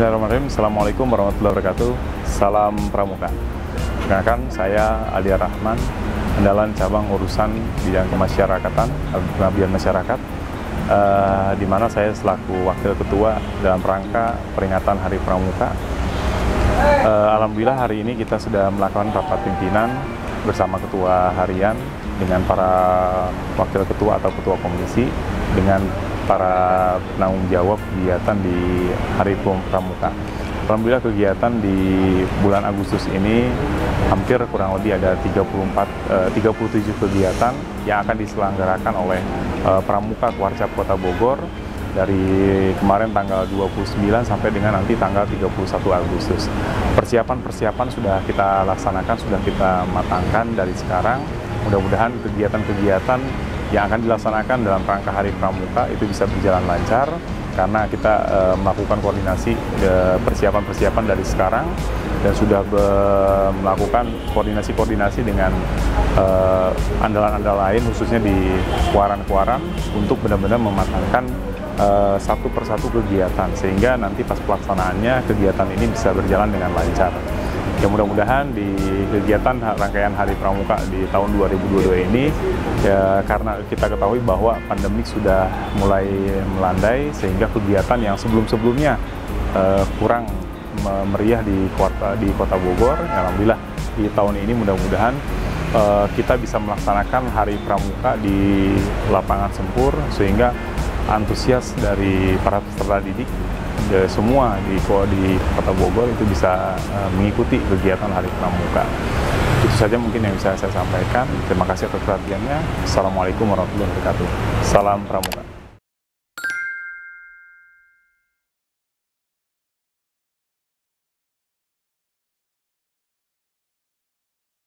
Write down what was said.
Bismillahirrahmanirrahim. Assalamualaikum warahmatullahi wabarakatuh. Salam Pramuka. Perkenalkan, saya Ali Rahman, Andalan Cabang Urusan Bidang Kemasyarakatan, Pengabdian Masyarakat, di mana saya selaku Wakil Ketua dalam rangka peringatan Hari Pramuka. Alhamdulillah hari ini kita sudah melakukan rapat pimpinan bersama Ketua Harian dengan para Wakil Ketua atau Ketua Komisi dengan para penanggung jawab kegiatan di Hari Pramuka. Alhamdulillah kegiatan di bulan Agustus ini hampir kurang lebih ada 37 kegiatan yang akan diselenggarakan oleh Pramuka Kuarcap Kota Bogor dari kemarin tanggal 29 sampai dengan nanti tanggal 31 Agustus. Persiapan sudah kita laksanakan, sudah kita matangkan dari sekarang. Mudah-mudahan kegiatan-kegiatan yang akan dilaksanakan dalam rangka Hari Pramuka itu bisa berjalan lancar karena kita melakukan koordinasi persiapan-persiapan dari sekarang dan sudah melakukan koordinasi dengan andalan-andalan lain khususnya di kuaran-kuaran untuk benar-benar mematangkan satu persatu kegiatan sehingga nanti pas pelaksanaannya kegiatan ini bisa berjalan dengan lancar. Ya mudah-mudahan di kegiatan rangkaian Hari Pramuka di tahun 2022 ini ya karena kita ketahui bahwa pandemik sudah mulai melandai sehingga kegiatan yang sebelum-sebelumnya kurang meriah di Kota Bogor, ya alhamdulillah di tahun ini mudah-mudahan kita bisa melaksanakan Hari Pramuka di lapangan Sempur sehingga antusias dari para peserta didik semua di Kota Bogor itu bisa mengikuti kegiatan Hari Pramuka. Itu saja mungkin yang bisa saya sampaikan. Terima kasih atas perhatiannya. Assalamualaikum warahmatullahi wabarakatuh. Salam Pramuka.